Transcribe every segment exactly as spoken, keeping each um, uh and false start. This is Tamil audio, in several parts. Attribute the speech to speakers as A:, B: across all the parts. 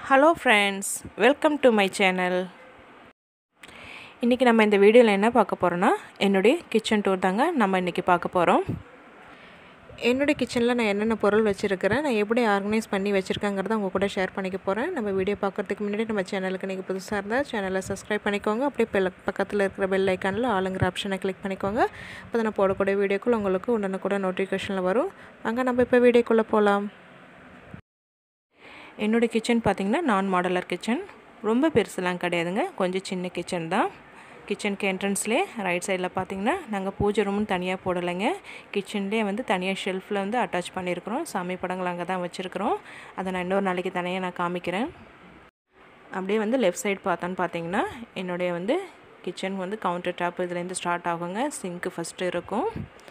A: Hello friends, welcome to my channel. இன்றைக்கி நம்ம இந்த வீடியோவில் என்ன பார்க்க போகிறோன்னா என்னுடைய கிச்சன் டூர் தாங்க நம்ம இன்றைக்கி பார்க்க போகிறோம். என்னுடைய கிச்சனில் நான் என்னென்ன பொருள் வச்சுருக்கிறேன், நான் எப்படி ஆர்கனைஸ் பண்ணி வச்சுருக்கேங்கிறத உங்கள் கூட ஷேர் பண்ணிக்க போகிறேன். நம்ம வீடியோ பார்க்குறதுக்கு முன்னாடி நம்ம சேனலுக்கு நீங்கள் புதுசாக இருந்தால் சேனலை சப்ஸ்கிரைப் பண்ணிக்கோங்க. அப்படியே பெல் பக்கத்தில் இருக்கிற பெல் ஐக்கானில் ஆளுங்கிற ஆப்ஷனை கிளிக் பண்ணிக்கோங்க. அப்போ தான் நான் போடக்கூடிய வீடியோக்குள்ள உங்களுக்கு உடனே கூட நோட்டிஃபிகேஷனில் வரும். அங்கே நம்ம இப்போ வீடியோக்குள்ளே போகலாம். என்னோடய கிச்சன் பார்த்திங்கன்னா நான் மாடலர் கிச்சன், ரொம்ப பெருசுலாம் கிடையாதுங்க, கொஞ்சம் சின்ன கிச்சன் தான். கிச்சனுக்கு என்ட்ரன்ஸ்லேயே ரைட் சைடில் பார்த்திங்கன்னா நாங்கள் பூஜை ரூம்னு தனியாக போடலைங்க, கிச்சன்லேயே வந்து தனியாக ஷெல்ஃபில் வந்து அட்டாச் பண்ணியிருக்கிறோம். சாமி படங்கள் அங்கே தான் வச்சுருக்கிறோம். அதை நான் இன்னொரு நாளைக்கு தனியாக நான் காமிக்கிறேன். அப்படியே வந்து லெஃப்ட் சைடு பார்த்தோன்னு பார்த்திங்கன்னா என்னுடைய வந்து கிச்சன் வந்து கவுண்டர் டாப் இதுலேருந்து ஸ்டார்ட் ஆகுங்க. சிங்க்கு ஃபஸ்ட்டு இருக்கும்.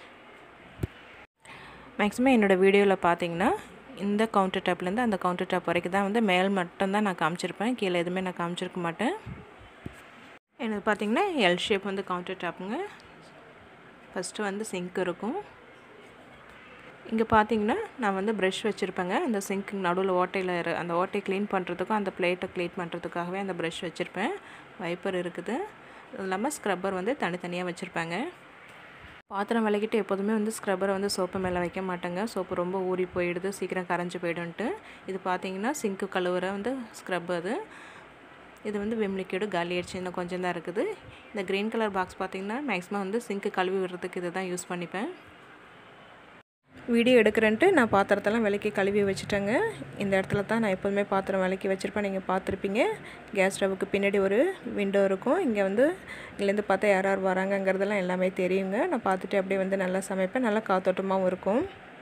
A: மேக்ஸிமம் என்னோடய வீடியோவில் பார்த்திங்கன்னா இந்த கவுண்டர் டாப்லேருந்து அந்த கவுண்டர் டாப் வரைக்கும் தான் வந்து மேல் மட்டும்தான் நான் காமிச்சிருப்பேன், கீழே எதுவுமே நான் காமிச்சிருக்க மாட்டேன். எனக்கு பார்த்திங்கன்னா எல் ஷேப் வந்து கவுண்டர் டாப்புங்க. ஃபஸ்ட்டு வந்து சிங்க் இருக்கும். இங்கே பார்த்திங்கன்னா நான் வந்து ப்ரஷ் வச்சுருப்பேங்க. அந்த சிங்க்கு நடுவில் ஓட்டையில் அந்த ஓட்டையை க்ளீன் பண்ணுறதுக்கும் அந்த பிளேட்டை க்ளீன் பண்ணுறதுக்காகவே அந்த ப்ரஷ் வச்சுருப்பேன். வைப்பர் இருக்குது. அது இல்லாமல் ஸ்க்ரப்பர் வந்து தனித்தனியாக வச்சுருப்பாங்க. பாத்திரம் விளக்கிட்டு எப்போதுமே வந்து ஸ்க்ரப்பரை வந்து சோப்பு மேலே வைக்க மாட்டேங்க, சோப்பு ரொம்ப ஊறி போயிடுது, சீக்கிரம் கரைஞ்சி போய்டுன்ட்டு. இது பார்த்திங்கன்னா சிங்க்கு கழுவுற வந்து ஸ்க்ரப். அது இது வந்து விம் லிக்விடு காலி ஆயிடுச்சு, இன்னும் கொஞ்சம் தான் இருக்குது. இந்த க்ரீன் கலர் பாக்ஸ் பார்த்திங்கன்னா மேக்ஸிமம் வந்து சிங்க்கு கழுவி விடுறதுக்கு இதை தான் யூஸ் பண்ணிப்பேன். வீடியோ எடுக்கிறேன்ட்டு நான் பாத்திரத்தெல்லாம் விளக்கி கழுவி வச்சுட்டேங்க. இந்த இடத்துல தான் நான் எப்போதுமே பாத்திரம் விளக்கி வச்சுருப்பேன். நீங்கள் பார்த்துருப்பீங்க. கேஸ் ஸ்டவ்வுக்கு பின்னாடி ஒரு விண்டோ இருக்கும். இங்கே வந்து இங்கேருந்து பார்த்தா யார் யார் வராங்கங்கிறதெல்லாம் எல்லாமே தெரியுங்க. நான் பார்த்துட்டு அப்படியே வந்து நல்லா சமைப்பேன், நல்லா காத்தோட்டமாகவும் இருக்கும்.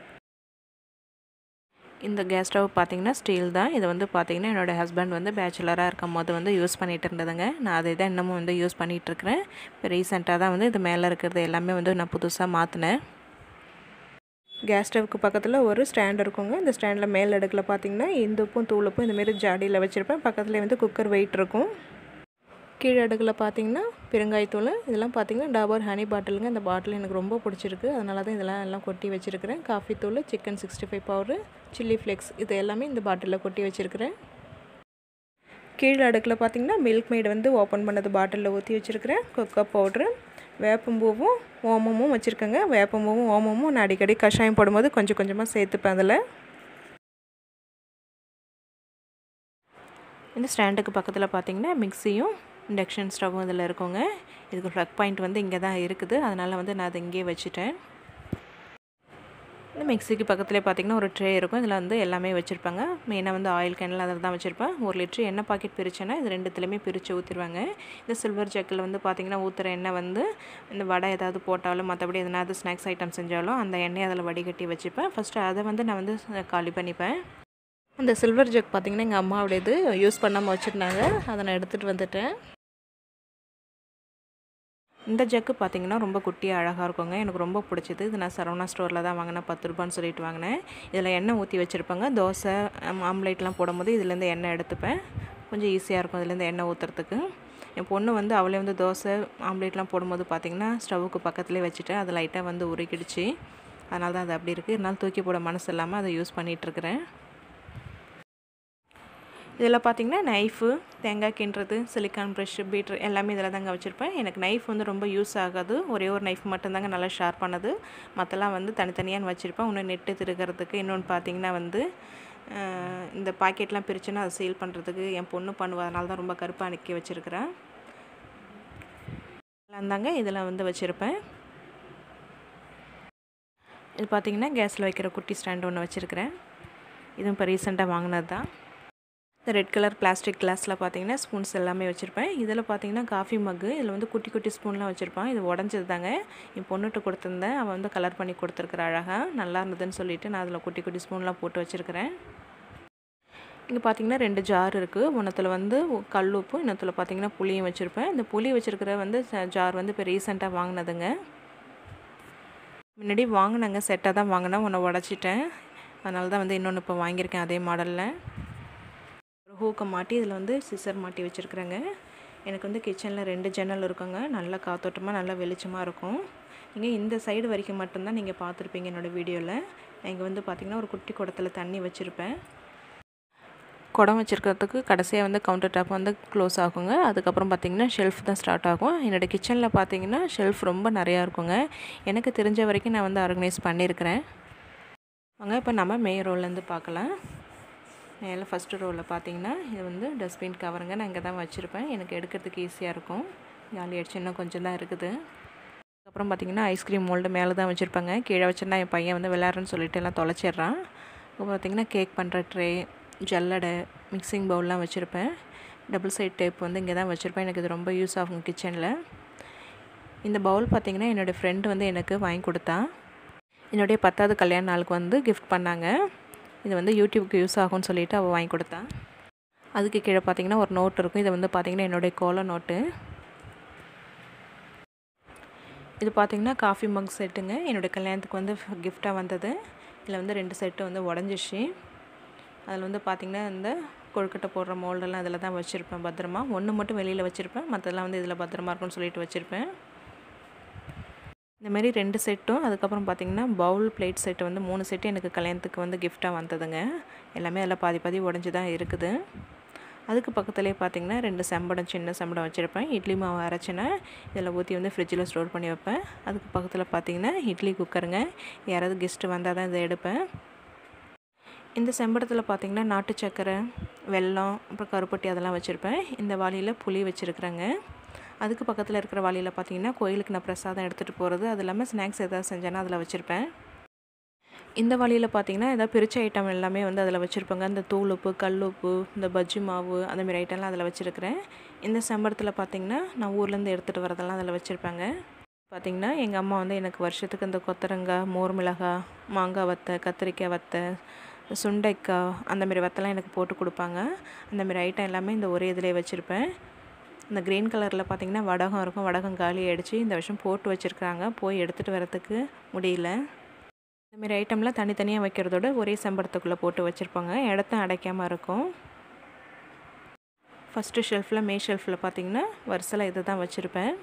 A: இந்த கேஸ் ஸ்டவ் பார்த்திங்கன்னா ஸ்டீல் தான். இதை வந்து பார்த்திங்கன்னா என்னோடய ஹஸ்பண்ட் வந்து பேச்சுலராக இருக்கும் போது வந்து யூஸ் பண்ணிகிட்டு இருந்ததுங்க. நான் அதை தான் இன்னமும் வந்து யூஸ் பண்ணிகிட்ருக்கிறேன். இப்போ ரீசெண்டாக தான் வந்து இது மேலே இருக்கிறது எல்லாமே வந்து நான் புதுசாக மாற்றினேன். கேஸ் ஸ்டவ்வுக்கு பக்கத்தில் ஒரு ஸ்டாண்ட் இருக்குங்க. இந்த ஸ்டாண்டில் மேல் அடுக்கில் பார்த்திங்கன்னா இந்துப்பும் தூளுப்பும் இந்தமாரி ஜாடியில் வச்சுருப்பேன். பக்கத்தில் வந்து குக்கர் வெயிட் இருக்கும். கீழே அடுக்கில் பார்த்திங்கன்னா பெருங்காயத்தூள், இதெல்லாம் பார்த்திங்கன்னா டாபர் ஹனி பாட்டிலுங்க. இந்த பாட்டில் எனக்கு ரொம்ப பிடிச்சிருக்கு, அதனால தான் இதெல்லாம் எல்லாம் கொட்டி வச்சுருக்கிறேன். காஃபி தூள், chicken sixty five powder, chilli flakes, இது எல்லாமே இந்த பாட்டிலில் கொட்டி வச்சுருக்கிறேன். கீழே அடுக்கில் பார்த்திங்கன்னா மில்க் மேட் வந்து ஓப்பன் பண்ணது பாட்டிலில் ஊற்றி வச்சுருக்கிறேன். கொக்கோ பவுட்ரு, வேப்பம்பூவும் ஓமமும் வச்சுருக்கேங்க. வேப்பம்பூவும் ஓமமும் நான் அடிக்கடி கஷாயம் போடும்போது கொஞ்சம் கொஞ்சமாக சேர்த்துப்பேன் அதில். இந்த ஸ்டாண்டுக்கு பக்கத்தில் பார்த்திங்கன்னா மிக்சியும் இண்டக்ஷன் ஸ்டவ்வும் இதில் இருக்குங்க. இதுக்கு ப்ளக் பாயிண்ட் வந்து இங்கே தான் இருக்குது, அதனால் வந்து நான் அதை இங்கேயே வச்சுட்டேன். இந்த மிக்சிக்கு பக்கத்துலேயே பார்த்திங்கன்னா ஒரு ட்ரே இருக்கும். இதில் வந்து எல்லாமே வச்சுருப்பாங்க. மெயினாக வந்து ஆயில் கேனில் அதில் தான் வச்சுருப்பேன். ஒரு லிட்ரு எண்ணெய் பாக்கெட் பிரிச்சேன்னா இது ரெண்டுத்துலேயுமே பிரித்து ஊற்றிடுவாங்க. இந்த சில்வர் ஜக்கில் வந்து பார்த்திங்கன்னா ஊற்றுற எண்ணெய் வந்து இந்த வடை ஏதாவது போட்டாலும் மற்றபடி எதனாவது ஸ்நாக்ஸ் ஐட்டம் செஞ்சாலும் அந்த எண்ணெயை அதில் வடிகட்டி வச்சுப்பேன். ஃபஸ்ட்டு அதை வந்து நான் வந்து காலி பண்ணிப்பேன். அந்த சில்வர் ஜக் பார்த்திங்கன்னா எங்கள் அம்மாவோடது யூஸ் பண்ணாமல் வச்சுருந்தாங்க, அதை நான் எடுத்துகிட்டு வந்துட்டேன். இந்த ஜக்கு பார்த்திங்கன்னா ரொம்ப குட்டியாக அழகாக இருக்குங்க, எனக்கு ரொம்ப பிடிச்சது. இது நான் சரவணா ஸ்டோரில் தான் வாங்கினேன், பத்து ரூபான்னு சொல்லிட்டு வாங்கினேன். இதில் எண்ணெய் ஊற்றி வச்சுருப்பாங்க. தோசை ஆம்லேட்லாம் போடும்போது இதுலேருந்து எண்ணெய் எடுத்துப்பேன், கொஞ்சம் ஈஸியாக இருக்கும் இதுலேருந்து எண்ணெய் ஊற்றுறதுக்கு. என் பொண்ணு வந்து அவளே வந்து தோசை ஆம்லேட்லாம் போடும்போது பார்த்திங்கன்னா ஸ்டவ்வுக்கு பக்கத்துலேயே வச்சுட்டேன். அது லைட்டாக வந்து உருக்கிடுச்சு, அதனால தான் அது அப்படி இருக்குது. இருந்தாலும் தூக்கி போட மனசு இல்லாமல் அதை யூஸ் பண்ணிகிட்ருக்கிறேன். இதில் பார்த்திங்கன்னா நைஃபு, தேங்காய் கிண்டுறது, சிலிக்கான் ப்ரெஷ்ஷு, பீட்ரு எல்லாமே இதில் தாங்க வச்சுருப்பேன். எனக்கு நைஃப் வந்து ரொம்ப யூஸ் ஆகாது, ஒரே ஒரு நைஃப் மட்டும்தாங்க நல்லா ஷார்ப் பண்ணது. மற்றெல்லாம் வந்து தனித்தனியாக வச்சுருப்பேன். ஒன்று நெட்டு திருக்கிறதுக்கு, இன்னொன்று பார்த்திங்கன்னா வந்து இந்த பாக்கெட்லாம் பிரிச்சுன்னா அதை சீல் பண்ணுறதுக்கு என் பொண்ணு பண்ணுவா, அதனால தான் ரொம்ப கருப்பாக அணுக்கி வச்சுருக்கிறேன். தாங்க இதில் வந்து வச்சுருப்பேன். இது பார்த்திங்கன்னா கேஸில் வைக்கிற குட்டி ஸ்டாண்டு ஒன்று வச்சுருக்கிறேன். இதுவும் இப்போ ரீசெண்டாக வாங்கினது தான். இந்த ரெட் கலர் பிளாஸ்டிக் கிளாஸில் பார்த்திங்கன்னா ஸ்பூன்ஸ் எல்லாமே வச்சுருப்பேன். இதில் பார்த்திங்கன்னா காஃபி மக்கு, இதில் வந்து குட்டி குட்டி ஸ்பூன்லாம் வச்சுருப்பேன். இது உடஞ்சது தாங்க, என் பொண்ணுகிட்ட கொடுத்துருந்தேன். அவள் வந்து கலர் பண்ணி கொடுத்துருக்குற அழகாக நல்லா இருந்ததுன்னு சொல்லிவிட்டு நான் அதில் குட்டி குட்டி ஸ்பூன்லாம் போட்டு வச்சுருக்கிறேன். இங்கே பார்த்திங்கன்னா ரெண்டு ஜார் இருக்குது. ஒன்றத்தில் வந்து கல் உப்பு, இன்னொத்தில் பார்த்திங்கன்னா புளியும் வச்சுருப்பேன். இந்த புளி வச்சுருக்கிற வந்து ஜார் வந்து இப்போ ரீசெண்டாக வாங்கினதுங்க. முன்னாடி வாங்கினாங்க, செட்டாக தான் வாங்கினேன், ஒன்று உடச்சிட்டேன். அதனால தான் வந்து இன்னொன்று இப்போ வாங்கியிருக்கேன் அதே மாடலில். ஹூக்கை மாட்டி இதில் வந்து சிசர் மாட்டி வச்சுருக்குறேங்க. எனக்கு வந்து கிச்சனில் ரெண்டு ஜன்னல் இருக்குங்க, நல்லா காத்தோட்டமாக நல்லா வெளிச்சமாக இருக்கும். நீங்கள் இந்த சைடு வரைக்கும் மட்டும்தான் நீங்கள் பார்த்துருப்பீங்க என்னோடய வீடியோவில். இங்கே வந்து பார்த்திங்கன்னா ஒரு குட்டி குடத்தில் தண்ணி வச்சுருப்பேன். குடம் வச்சுருக்கிறதுக்கு கடைசியாக வந்து கவுண்டர் டாப் வந்து க்ளோஸ் ஆகுங்க. அதுக்கப்புறம் பார்த்திங்கன்னா ஷெல்ஃப் தான் ஸ்டார்ட் ஆகும். என்னோடய கிச்சனில் பார்த்திங்கன்னா ஷெல்ஃப் ரொம்ப நிறையா இருக்குங்க. எனக்கு தெரிஞ்ச வரைக்கும் நான் வந்து ஆர்கனைஸ் பண்ணியிருக்கிறேன். வாங்க இப்போ நம்ம மே ரோலேருந்து பார்க்கலாம். மேலே ஃபஸ்ட்டு ரோவில் பார்த்திங்கன்னா இது வந்து டஸ்ட்பின் கவருங்க. நான் இங்கே தான் வச்சுருப்பேன். எனக்கு எடுக்கிறதுக்கு ஈஸியாக இருக்கும். காலி ஆகிடுச்சு, இன்னும் கொஞ்சம் தான் இருக்குது. அதுக்கப்புறம் பார்த்திங்கன்னா ஐஸ்கிரீம் மோல்டு மேலே தான் வச்சுருப்பாங்க. கீழே வச்சுருந்தா என் பையன் வந்து விளையாடுறேன்னு சொல்லிட்டு எல்லாம் தொலைச்சிட்றான். இப்போ பார்த்திங்கன்னா கேக் பண்ணுற ட்ரே, ஜல்லடை, மிக்சிங் பவுல்லாம் வச்சுருப்பேன். டபுள் சைட் டேப் வந்து இங்கே தான் வச்சுருப்பேன். எனக்கு இது ரொம்ப யூஸ் ஆகும் கிச்சனில். இந்த பவுல் பார்த்திங்கன்னா என்னோடய ஃப்ரெண்டு வந்து எனக்கு வாங்கி கொடுத்தா. என்னுடைய பத்தாவது கல்யாண நாளுக்கு வந்து கிஃப்ட் பண்ணாங்க. இது வந்து யூடியூப்க்கு யூஸ் ஆகும்னு சொல்லிவிட்டு அவள் வாங்கி கொடுத்தா. அதுக்கு கீழே பார்த்திங்கன்னா ஒரு நோட் இருக்கும். இது வந்து பார்த்திங்கன்னா என்னுடைய கோல நோட்டு. இது பார்த்திங்கன்னா காஃபி மக் செட்டுங்க. என்னோடய கல்யாணத்துக்கு வந்து கிஃப்டாக வந்தது. இதில் வந்து ரெண்டு செட்டு வந்து உடஞ்சிச்சு. அதில் வந்து பார்த்திங்கன்னா இந்த கொழுக்கட்டை போடுற மோல்டெல்லாம் இதில் தான் வச்சுருப்பேன் பத்திரமா. ஒன்று மட்டும் வெளியில் வச்சுருப்பேன், மற்றதெல்லாம் வந்து இதில் பத்திரமா இருக்கும்னு சொல்லிட்டு வச்சுருப்பேன். இந்தமாரி ரெண்டு செட்டும், அதுக்கப்புறம் பார்த்திங்கன்னா பவுல் பிளேட் செட்டு வந்து மூணு செட்டு எனக்கு கல்யாணத்துக்கு வந்து கிஃப்டாக வந்ததுங்க. எல்லாமே அதில் பாதி பாதி உடஞ்சி தான் இருக்குது. அதுக்கு பக்கத்துலேயே பார்த்திங்கன்னா ரெண்டு செம்படம், சின்ன செம்படம் வச்சுருப்பேன். இட்லி மாவு அரைச்சினா இதில் ஊற்றி வந்து ஃப்ரிட்ஜில் ஸ்டோர் பண்ணி வைப்பேன். அதுக்கு பக்கத்தில் பார்த்திங்கன்னா இட்லி குக்கருங்க. யாராவது கெஸ்ட்டு வந்தால் தான் இதை எடுப்பேன். இந்த செம்படத்தில் பார்த்திங்கன்னா நாட்டு சக்கரை, வெல்லம், அப்புறம் கருப்பட்டி அதெல்லாம் வச்சுருப்பேன். இந்த வாளியில் புளி வச்சுருக்குறேங்க. அதுக்கு பக்கத்தில் இருக்கிற வாளியில் பார்த்திங்கன்னா கோயிலுக்கு நான் பிரசாதம் எடுத்துகிட்டு போகிறது, அது இல்லாமல் ஸ்நாக்ஸ் எதாவது செஞ்சேன்னா அதில் வச்சுருப்பேன். இந்த வாளியில் பார்த்திங்கன்னா ஏதாவது பிரிச்ச ஐட்டம் எல்லாமே வந்து அதில் வச்சுருப்பேங்க. இந்த தூள் உப்பு, கல் உப்பு, இந்த பஜ்ஜி மாவு, அந்தமாரி ஐட்டம்லாம் அதில் வச்சுருக்கிறேன். இந்த செம்படத்தில் பார்த்திங்கன்னா நான் ஊர்லேருந்து எடுத்துகிட்டு வரதெல்லாம் அதில் வச்சுருப்பேங்க. பார்த்திங்கன்னா எங்கள் அம்மா வந்து எனக்கு வருஷத்துக்கு இந்த கொத்தரங்காய், மோர் மிளகாய், மாங்காய் வத்தை, கத்திரிக்காய் வத்தை, சுண்டைக்காய் அந்தமாரி வத்தெல்லாம் எனக்கு போட்டு கொடுப்பாங்க. அந்தமாரி ஐட்டம் எல்லாமே இந்த ஒரே இதிலே வச்சுருப்பேன். இந்த க்ரீன் கலரில் பார்த்திங்கன்னா வடகம் இருக்கும். வடகம் காலி ஆகிடுச்சு. இந்த வருஷம் போட்டு வச்சுருக்காங்க. போய் எடுத்துகிட்டு வரத்துக்கு முடியல. இந்தமாரி ஐட்டம்லாம் தனித்தனியாக வைக்கிறதோட ஒரே செம்படத்துக்குள்ளே போட்டு வச்சுருப்பாங்க. இடத்த அடைக்காமல் இருக்கும். ஃபஸ்ட்டு ஷெல்ஃபில் மே ஷெல்ஃபில் பார்த்திங்கன்னா வரிசையில் இதை தான் வச்சுருப்பேன்.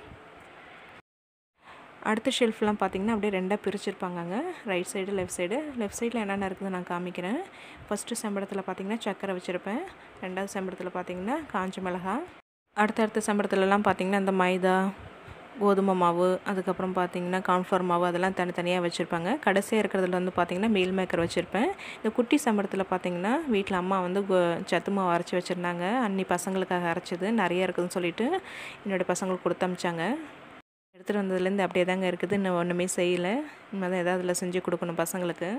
A: அடுத்த ஷெல்ஃப்லாம் பார்த்திங்கன்னா அப்படியே ரெண்டாக பிரிச்சுருப்பாங்கங்க. Right side, left side. Left சைடில் என்னென்ன இருக்குது நான் காமிக்கிறேன். ஃபஸ்ட்டு செம்படத்தில் பார்த்திங்கன்னா சக்கரை வச்சுருப்பேன். ரெண்டாவது செம்படத்தில் பார்த்திங்கன்னா காஞ்ச மிளகாய். அடுத்தடுத்த செம்படத்துலலாம் பார்த்திங்கன்னா இந்த மைதா, கோதுமை மாவு, அதுக்கப்புறம் பார்த்திங்கன்னா கார்ன்ஃப்ளவர் மாவு அதெல்லாம் தனித்தனியாக வச்சுருப்பாங்க. கடைசியாக இருக்கிறதுல வந்து பார்த்திங்கன்னா மீல் மேக்கர் வச்சுருப்பேன். இந்த குட்டி செம்படத்தில் பார்த்திங்கன்னா வீட்டில் அம்மா வந்து சத்து மாவு அரைச்சி வச்சுருந்தாங்க. அன்னி பசங்களுக்காக அரைச்சது நிறைய இருக்குதுன்னு சொல்லிவிட்டு என்னோடய பசங்களுக்கு கொடுத்து அமிச்சாங்க. எடுத்துகிட்டு வந்ததுலேருந்து அப்படியே தாங்க இருக்குது. இன்னும் ஒன்றுமே செய்யலை. இனிமேல் தான் எதாவது அதில் செஞ்சு கொடுக்கணும் பசங்களுக்கு.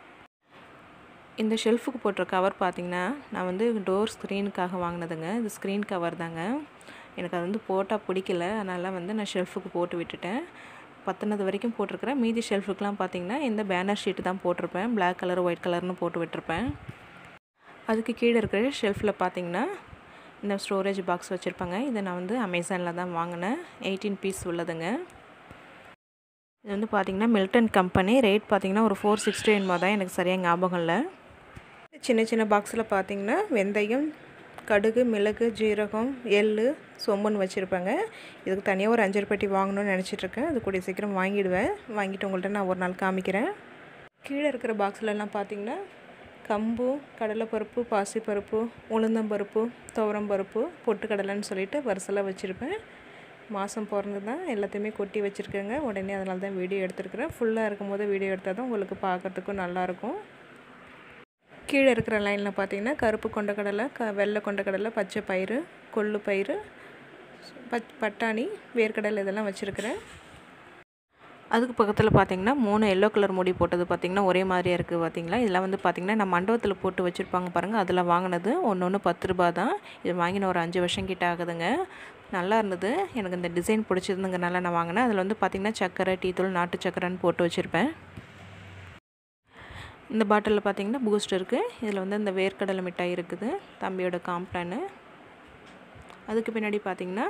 A: இந்த ஷெல்ஃபுக்கு போட்டுற கவர் பார்த்திங்கன்னா நான் வந்து டோர் ஸ்க்ரீனுக்காக வாங்கினதுங்க. இது ஸ்க்ரீன் கவர் தாங்க. எனக்கு அது வந்து போட்டால் பிடிக்கல. அதனால் வந்து நான் ஷெல்ஃபுக்கு போட்டு விட்டுட்டேன். பத்துனது வரைக்கும் போட்டிருக்கிறேன். மீதி ஷெல்ஃபுக்கெலாம் பார்த்திங்கன்னா இந்த பேனர் ஷீட்டு தான் போட்டிருப்பேன். பிளாக் கலர், ஒயிட் கலர்னு போட்டு விட்டுருப்பேன். அதுக்கு கீழே இருக்கிற ஷெல்ஃபில் பார்த்திங்கன்னா இந்த ஸ்டோரேஜ் பாக்ஸ் வச்சுருப்பாங்க. இதை நான் வந்து அமேசானில் தான் வாங்கினேன். எயிட்டீன் பீஸ் உள்ளதுங்க. இது வந்து பார்த்திங்கன்னா மில்டன் கம்பெனி. ரேட் பார்த்திங்கன்னா ஒரு ஃபோர் சிக்ஸ்டி என்னமோ தான், எனக்கு சரியாக ஞாபகம் இல்லை. சின்ன சின்ன பாக்ஸில் பார்த்திங்கன்னா வெந்தயம், கடுகு, மிளகு, ஜீரகம், எள், சோம்புன்னு வச்சுருப்பாங்க. இதுக்கு தனியாக ஒரு அஞ்சரை பெட்டி வாங்கணும்னு நினச்சிட்ருக்கேன். அது கூடிய சீக்கிரம் வாங்கிடுவேன். வாங்கிட்டு உங்கள்கிட்ட நான் ஒரு நாள் காமிக்கிறேன். கீழே இருக்கிற பாக்ஸ்லலாம் பார்த்திங்கன்னா கம்பு, கடலைப்பருப்பு, பாசிப்பருப்பு, உளுந்தம்பருப்பு, துவரம்பருப்பு, பொட்டுக்கடலைன்னு சொல்லிட்டு வரிசையில் வச்சுருப்பேன். மாதம் பிறந்து தான் எல்லாத்தையுமே கொட்டி வச்சுருக்கேங்க. உடனே அதனால தான் வீடியோ எடுத்துருக்குறேன். ஃபுல்லாக இருக்கும் போது வீடியோ எடுத்தால் தான் உங்களுக்கு பார்க்குறதுக்கும் நல்லாயிருக்கும். கீழே இருக்கிற லைனில் பார்த்திங்கன்னா கருப்பு கொண்டக்கடலை, க வெள்ளை கொண்டக்கடலை, பச்சை பயிறு, கொள்ளு பயிறு, பச் பட்டாணி, வேர்க்கடலை இதெல்லாம் வச்சுருக்கிறேன். அதுக்கு பக்கத்தில் பார்த்திங்கன்னா மூணு எல்லோ கலர் மூடி போட்டது பார்த்திங்கன்னா ஒரே மாதிரியாக இருக்குது பார்த்திங்களா. இதெல்லாம் வந்து பார்த்திங்கன்னா நான் மண்டபத்தில் போட்டு வச்சுருப்பாங்க பாருங்கள். அதில் வாங்கினது. ஒன்று ஒன்று பத்து ரூபா தான். இது வாங்கின ஒரு அஞ்சு வருஷம் கிட்ட ஆகுதுங்க. நல்லா இருந்தது. எனக்கு இந்த டிசைன் பிடிச்சிருந்துங்கனால நான் வாங்கினேன். அதில் வந்து பார்த்திங்கன்னா சக்கரை, டீ தூள், நாட்டு சக்கரைன்னு போட்டு வச்சுருப்பேன். இந்த பாட்டிலில் பார்த்திங்கன்னா பூஸ்ட் இருக்குது. இதில் வந்து இந்த வேர்க்கடலை மிட்டாய் இருக்குது, தம்பியோட காம்ப்ளானு. அதுக்கு பின்னாடி பார்த்திங்கன்னா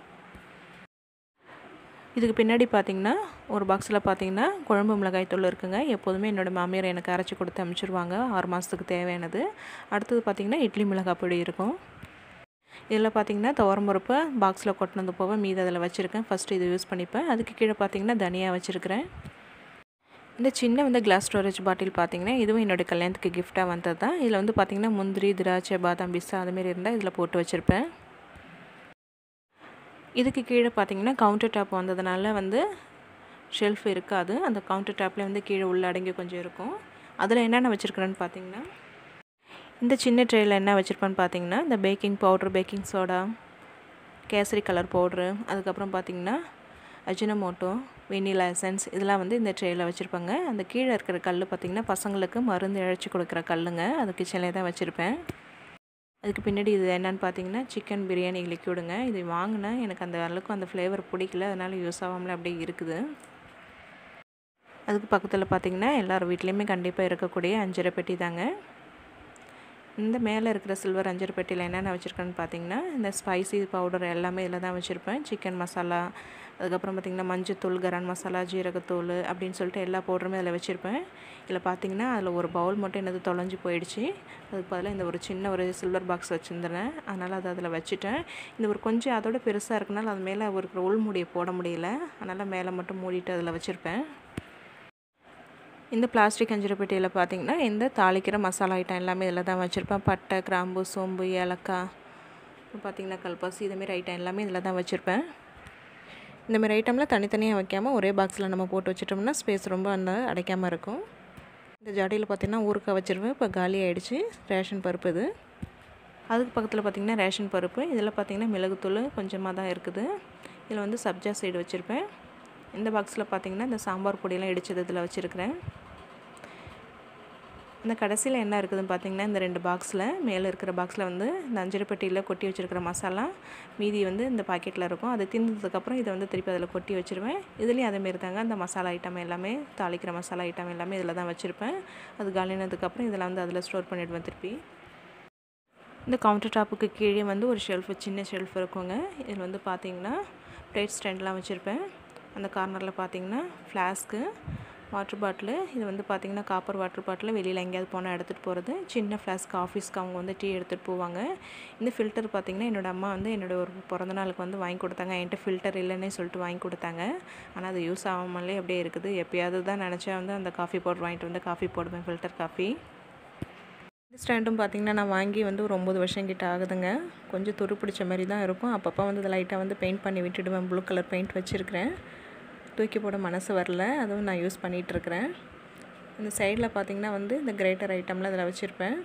A: இதுக்கு பின்னாடி பார்த்திங்கன்னா ஒரு பாக்ஸில் பார்த்திங்கன்னா குழம்பு மிளகாய் தூள் இருக்குங்க. எப்போதுமே என்னோடய மாமியார் எனக்கு அரைச்சி கொடுத்து அனுப்பிச்சிருவாங்க ஆறு மாதத்துக்கு தேவையானது. அடுத்தது பார்த்திங்கன்னா இட்லி மிளகாய் பொடி இருக்கும். இதில் பார்த்திங்கன்னா துவரம்பருப்பு பாக்ஸில் கொட்டினது போக மீது அதில் வச்சுருக்கேன். ஃபஸ்ட்டு இது யூஸ் பண்ணிப்பேன். அதுக்கு கீழே பார்த்திங்கன்னா தனியாக வச்சுருக்கிறேன். இந்த சின்ன வந்து கிளாஸ் ஸ்டோரேஜ் பாட்டில் பார்த்திங்கன்னா இதுவும் என்னோடய கல்யாணத்துக்கு கிஃப்டாக வந்தது தான். இதில் வந்து பார்த்திங்கன்னா முந்திரி, திராட்சை, பாதாம், பிஸ்தா அதுமாரி இருந்தால் இதில் போட்டு வச்சுருப்பேன். இதுக்கு கீழே பார்த்திங்கன்னா கவுண்டர் டாப் வந்ததுனால வந்து ஷெல்ஃப் இருக்காது. அந்த கவுண்டர் டாப்லேயே வந்து கீழே உள்ள அடங்கி கொஞ்சம் இருக்கும். அதில் என்னென்ன வச்சுருக்கிறேன்னு பார்த்திங்கன்னா, இந்த சின்ன ட்ரேயில் என்ன வச்சுருப்பேன்னு பார்த்திங்கன்னா, இந்த baking powder, baking soda, kesari colour powder, அதுக்கப்புறம் பார்த்திங்கன்னா அஜினமோட்டோ, வெனிலா எசன்ஸ் இதெல்லாம் வந்து இந்த ட்ரேயில் வச்சுருப்பாங்க. அந்த கீழே இருக்கிற கல் பார்த்திங்கன்னா பசங்களுக்கு மருந்து இழைச்சி கொடுக்குற கல்லுங்க. அது கிச்சன்லேயே தான் வச்சுருப்பேன். அதுக்கு பின்னாடி இது என்னென்னு பார்த்தீங்கன்னா சிக்கன் பிரியாணி லிக்விடுங்க. இது வாங்கினேன், எனக்கு அந்த அளவுக்கு அந்த ஃப்ளேவர் பிடிக்கல, அதனால் யூஸ் ஆகாமலே அப்படியே இருக்குது. அதுக்கு பக்கத்தில் பார்த்திங்கன்னா எல்லார் வீட்லேயுமே கண்டிப்பாக இருக்கக்கூடிய அஞ்சரை பெட்டி தாங்க. இந்த மேலே இருக்கிற சில்வர் அஞ்சரை பெட்டியில் என்னென்ன வச்சுருக்கேன்னு பார்த்தீங்கன்னா, இந்த ஸ்பைசி பவுடர் எல்லாமே இதில் தான் வச்சுருப்பேன். சிக்கன் மசாலா, அதுக்கப்புறம் பார்த்திங்கன்னா மஞ்சத்தூள், கரம் மசாலா, ஜீரகத்தூள் அப்படின்னு சொல்லிட்டு எல்லா பவுடருமே அதில் வச்சுருப்பேன். இதில் பார்த்திங்கன்னா அதில் ஒரு பவுல் மட்டும் என்னது தொலைஞ்சி போயிடுச்சு. அதுக்கு பதிலாக இந்த ஒரு சின்ன ஒரு சில்வர் பாக்ஸ் வச்சுருந்தேன், அதனால் அதை அதில் வச்சுட்டேன். இந்த ஒரு கொஞ்சம் அதோட பெருசாக இருக்கனால அது மேலே ஒரு உள்மூடியை போட முடியல, அதனால் மேலே மட்டும் மூடிட்டு அதில் வச்சுருப்பேன். இந்த பிளாஸ்டிக் அஞ்சரை பெட்டியில் பார்த்திங்கன்னா இந்த தாளிக்கிற மசாலா ஐட்டம் எல்லாமே இதில் தான் வச்சுருப்பேன். பட்டை, கிராம்பு, சோம்பு, ஏலக்காய், பார்த்திங்கன்னா கல்பாசி, இதுமாரி ஐட்டம் எல்லாமே இதில் தான் வச்சுருப்பேன். இந்தமாரி ஐட்டம்லாம் தனித்தனியாக வைக்காமல் ஒரே பாக்ஸில் நம்ம போட்டு வச்சுட்டோம்னா ஸ்பேஸ் ரொம்ப அந்த அடைக்காமல் இருக்கும். இந்த ஜாடியில் பார்த்திங்கன்னா ஊறுக்காய் வச்சுருவேன். இப்போ காலி ஆகிடுச்சு. ரேஷன் பருப்பு இது. அதுக்கு பக்கத்தில் பார்த்திங்கன்னா ரேஷன் பருப்பு. இதில் பார்த்திங்கன்னா மிளகுத்தூள் கொஞ்சமாக தான் இருக்குது. இதில் வந்து சப்ஜா சைடு வச்சுருப்பேன். இந்த பாக்ஸில் பார்த்திங்கன்னா இந்த சாம்பார் பொடியெல்லாம் இடிச்சது இதில் வச்சுருக்கிறேன். இந்த கடைசியில் என்ன இருக்குதுன்னு பார்த்திங்கன்னா இந்த ரெண்டு பாக்ஸில் மேலே இருக்கிற பாக்ஸில் வந்து இந்த அஞ்சரை பெட்டியில் கொட்டி வச்சுருக்கிற மசாலா மீதி வந்து இந்த பாக்கெட்டில் இருக்கும். அது தின்னதுக்கப்புறம் இதை வந்து திருப்பி அதில் கொட்டி வச்சுருவேன். இதுலேயும் அதேமாரி தாங்க அந்த மசாலா ஐட்டம் எல்லாமே தாளிக்கிற மசாலா ஐட்டம் எல்லாமே இதில் தான் வச்சுருப்பேன். அது காலினதுக்கப்புறம் இதில் வந்து அதில் ஸ்டோர் பண்ணிவிடுவேன் திருப்பி. இந்த கவுண்டர் டாப்புக்கு கீழே வந்து ஒரு ஷெல்ஃபு, சின்ன ஷெல்ஃப் இருக்குங்க. இதில் வந்து பார்த்திங்கன்னா பிளேட் ஸ்டாண்ட்லாம் வச்சுருப்பேன். அந்த கார்னரில் பார்த்திங்கன்னா ஃப்ளாஸ்க்கு, வாட்டர் பாட்டிலு, இது வந்து பார்த்திங்கன்னா காப்பர் வாட்டர் பாட்டில் வெளியில் எங்கேயாவது போனால் எடுத்துகிட்டு போகிறது. சின்ன ஃப்ளாஸ்க் ஆஃபீஸ்க்கு அவங்க வந்து டீ எடுத்துகிட்டு போவாங்க. இந்த ஃபில்டர் பார்த்திங்கன்னா என்னோடய அம்மா வந்து என்னோடய ஒரு பிறந்த நாளுக்கு வந்து வாங்கி கொடுத்தாங்க. என்கிட்ட ஃபில்டர் இல்லைன்னே சொல்லிட்டு வாங்கி கொடுத்தாங்க. ஆனால் அது யூஸ் ஆகாமலே அப்படியே இருக்குது. எப்போயாவது தான் நினச்சா வந்து அந்த காஃபி பவுடர் வாங்கிட்டு வந்து காஃபி போடுவேன், ஃபில்டர் காஃபி. இந்த ஸ்டாண்டும் பார்த்திங்கன்னா நான் வாங்கி வந்து ஒரு ஒம்பது வருஷம் கிட்ட ஆகுதுங்க. கொஞ்சம் துரு பிடிச்ச மாதிரி தான் இருக்கும். அப்பப்போ வந்து லைட்டாக வந்து பெயிண்ட் பண்ணி விட்டுடுவேன். ப்ளூ கலர் பெயிண்ட் வச்சுருக்கிறேன். தூக்கி போட மனசு வரல, அதுவும் நான் யூஸ் பண்ணிகிட்ருக்கிறேன். இந்த சைடில் பார்த்திங்கன்னா வந்து இந்த கிரேட்டர் ஐட்டம்லாம் அதில் வச்சுருப்பேன்.